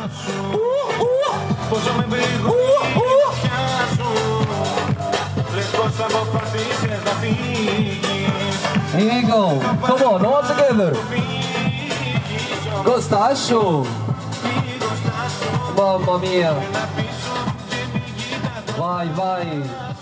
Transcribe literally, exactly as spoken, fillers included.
Uh, uh, Πόσο με μπριγούνι σου. Λες πως αποφασίσες να φύγεις. Here you go. Come on, all together. Gostacho. Mamma mia. Vai, vai.